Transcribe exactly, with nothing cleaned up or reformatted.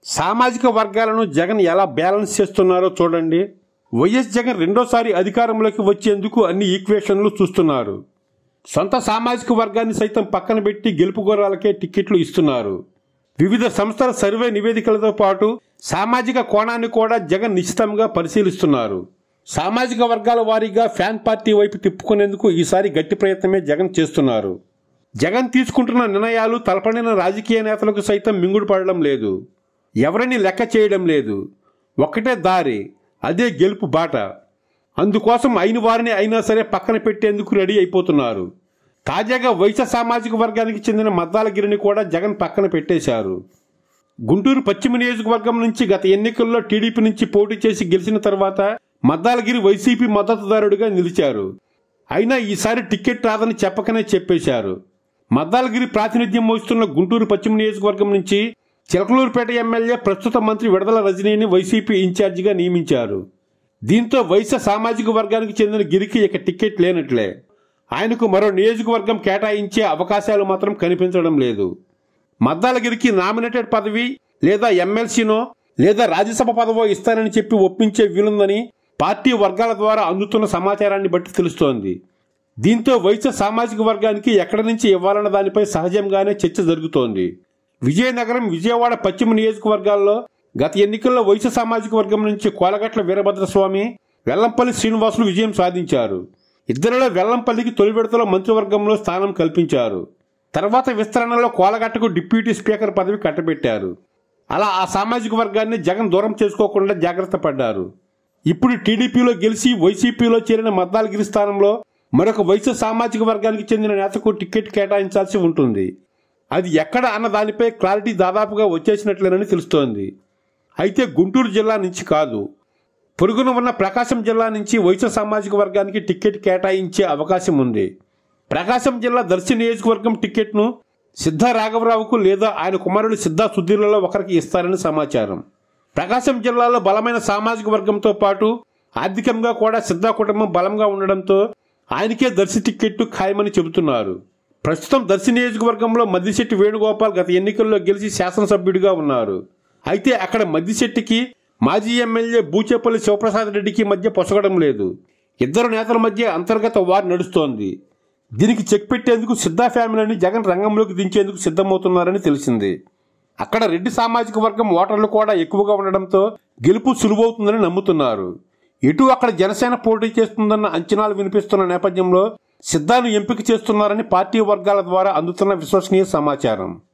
సామాజిక వర్గాలను జగన్ ఎలా బ్యాలెన్స్ చేస్తున్నారో చూడండి. వైఎస్ జగన్ రెండోసారి అధికారంలోకి వచ్చేందుకు అన్ని ఈక్వేషన్లు చూస్తున్నారు. సొంత సామాజిక వర్గాన్ని సైతం పక్కన పెట్టి గెలుపు గుర్రాలకే టిక్కెట్లు ఇస్తున్నారు. వివిధ సంస్థల సర్వే నివేదికలతో పాటు సామాజిక కోణాన్ని కూడా జగన్ నిశ్చితంగా పరిశీలిస్తున్నారు. సామాజిక వర్గాల వారీగా ఫ్యాన్ పార్టీ వైపు తిప్పుకునేందుకు ఈసారి గట్టి ప్రయత్నమే జగన్ చేస్తున్నారు. జగన్ తీసుకుంటున్న నిర్ణయాలు తలపడిన రాజకీయ నేతలకు సైతం మింగుడు పడడం లేదు. ఎవరిని లెక్క చేయడం లేదు. ఒక్కటే దారి, అదే గెలుపు బాట. అందుకోసం అయిన వారిని అయినా సరే పక్కన పెట్టేందుకు రెడీ అయిపోతున్నారు. తాజాగా వైశ్య సామాజిక వర్గానికి చెందిన మద్దాలగిరిని కూడా జగన్ పక్కన పెట్టేశారు. గుంటూరు పశ్చిమ నియోజకవర్గం నుంచి గత ఎన్నికల్లో టీడీపీ నుంచి పోటీ చేసి గెలిచిన తర్వాత మద్దాలగిరి వైసీపీ మద్దతుదారుడిగా నిలిచారు. అయినా ఈసారి టికెట్ రాదని చెప్పకనే చెప్పేశారు. మద్దాలగిరి ప్రాతినిధ్యం వహిస్తున్న గుంటూరు పశ్చిమ నియోజకవర్గం నుంచి చిలకలూరుపేట ఎమ్మెల్యే ప్రస్తుత మంత్రి విడదల రజనీని వైసీపీ ఇన్ఛార్జిగా నియమించారు. దీంతో వైశ్య సామాజిక వర్గానికి చెందిన గిరికి ఇక టికెట్ లేనట్లే. ఆయనకు మరో నియోజకవర్గం కేటాయించే అవకాశాలు మాత్రం కనిపించడం లేదు. మద్దాలగిరికి నామినేటెడ్ పదవి లేదా ఎమ్మెల్సీనో లేదా రాజ్యసభ పదవో ఇస్తానని చెప్పి ఒప్పించే వీలుందని పార్టీ వర్గాల ద్వారా అందుతున్న సమాచారాన్ని బట్టి తెలుస్తోంది. దీంతో వైశ్య సామాజిక వర్గానికి ఎక్కడి నుంచి ఇవ్వాలన్న దానిపై సహజంగానే చర్చ జరుగుతోంది. విజయనగరం, విజయవాడ పశ్చిమ నియోజకవర్గాల్లో గత ఎన్నికల్లో వైశ్య సామాజిక వర్గం నుంచి కోలగట్ల వీరభద్రస్వామి, వెల్లంపల్లి శ్రీనివాసులు విజయం సాధించారు. ఇద్దరిలో వెల్లంపల్లికి తొలి విడతలో మంత్రివర్గంలో స్థానం కల్పించారు. తర్వాత విస్తరణలో కోలగట్టకు డిప్యూటీ స్పీకర్ పదవి కట్టబెట్టారు. అలా ఆ సామాజిక వర్గాన్ని జగన్ దూరం చేసుకోకుండా జాగ్రత్త పడ్డారు. ఇప్పుడు టీడీపీలో గెలిచి వైసీపీలో చేరిన మద్దాలగిరి స్థానంలో మరొక వైశ్య సామాజిక వర్గానికి చెందిన నేతకు టికెట్ కేటాయించాల్సి ఉంటుంది. అది ఎక్కడ అన్న దానిపై క్లారిటీ దాదాపుగా వచ్చేసినట్లేనని తెలుస్తోంది. అయితే గుంటూరు జిల్లా నుంచి కాదు, పొరుగున ఉన్న ప్రకాశం జిల్లా నుంచి వైశ్య సామాజిక వర్గానికి టికెట్ కేటాయించే అవకాశం ఉంది. ప్రకాశం జిల్లా దర్శి నియోజకవర్గం టికెట్ను సిద్ధా రాఘవరావుకు లేదా ఆయన కుమారుడు సిద్ధా సుధీర్లలో ఒకరికి ఇస్తారని సమాచారం. ప్రకాశం జిల్లాలో బలమైన సామాజిక వర్గంతో పాటు ఆర్థికంగా కూడా సిద్ధా కుటుంబం బలంగా ఉండడంతో ఆయనకే దర్శి టికెట్టు ఖాయమని చెబుతున్నారు. ప్రస్తుతం దర్శి నియోజకవర్గంలో మద్దిశెట్టి వేణుగోపాల్ గత ఎన్నికల్లో గెలిచి శాసనసభ్యుడిగా ఉన్నారు. అయితే అక్కడ మద్దిశెట్టికి మాజీ ఎమ్మెల్యే బూచేపల్లి శివప్రసాద్ రెడ్డికి మధ్య పొసగడం లేదు. ఇద్దరు నేతల మధ్య అంతర్గత వార్ నడుస్తోంది. దీనికి చెక్ పెట్టేందుకు సిద్ధా ఫ్యామిలీని జగన్ రంగంలోకి దించేందుకు సిద్ధమవుతున్నారని తెలిసింది. అక్కడ రెడ్డి సామాజిక వర్గం ఓటర్లు కూడా ఎక్కువగా ఉండడంతో గెలుపు సులువవుతుందని నమ్ముతున్నారు. ఇటు అక్కడ జనసేన పోటీ చేస్తుందన్న అంచనాలు వినిపిస్తున్న నేపథ్యంలో సిద్ధాను ఎంపిక చేస్తున్నారని పార్టీ వర్గాల ద్వారా అందుతున్న విశ్వసనీయ సమాచారం.